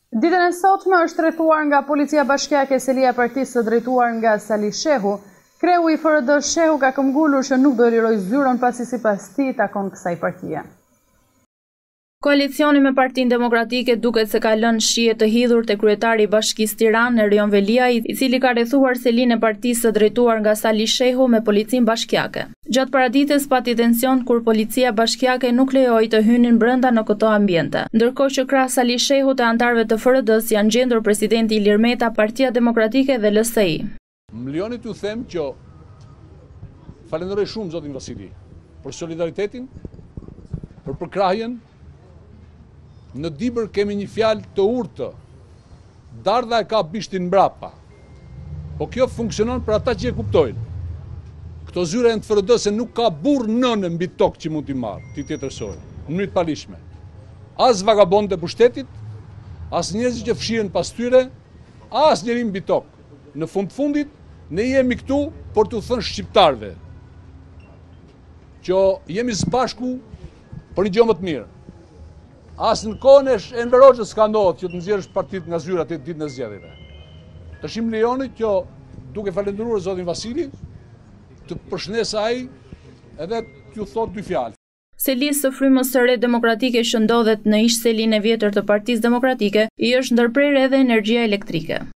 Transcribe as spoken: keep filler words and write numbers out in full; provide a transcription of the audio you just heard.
Ditën e sotme është rrethuar nga Policia Bashkiake Selia e partisë së drejtuar nga Sali Shehu. Kreu i F R D Shehu ka këmbëngulur që nuk do liroj zyrën pasi sipas tij takon kësaj partie. Koalicioni me Partinë Demokratike duket se ka lënë shije të hidhur te kryetari i Bashkisë Tiranë, Erion Veliaj, i cili ka rrethuar selinë e partisë së drejtuar nga Sali Shehu me policinë bashkiake. Gjatë paradites pati tension kur policia bashkiake nuk lejoi të hynin brenda në këto ambiente. Ndërkohë që krah Sali Shehu të anëtarëve të F R D-s janë gjendur presidenti Ilir Meta, Partia Demokratike dhe L S I. Milioni t'ju them që falenderoj shumë zotin Vasili për solidaritetin, për përkrahjen. Në Dibër kemi një fjalë të urtë, dardha e ka bishtin mbrapa, po kjo funksionon për ata që e kuptojnë. Këto zyra e në të F R D se nuk ka burrë nëne mbi tokë që mund t'i marrë, t'i tjetërsojnë, në mënyrë të palishme. As vagabondë e pushtetit, as njerëz që fshihen pas tyre, as njeri mbi tokë. Në fund fundit, ne jemi këtu për t'u thënë shqiptarve që jemi së bashku për një gjë më të mirë. As në kohën e Enver Hoxhës s'ka ndodhur që të nxjerrësh partitë nga zyrat e ditën e zgjedhjeve. Të shim lejoni që duke falendëruar zotin Vasili, të përshëndes ai edhe t'ju thot dy fjalë. Selisë së frymës së re demokratike që ndodhet në ish selinë e vjetër të Partisë Demokratike i është ndërprerë edhe energjia elektrike.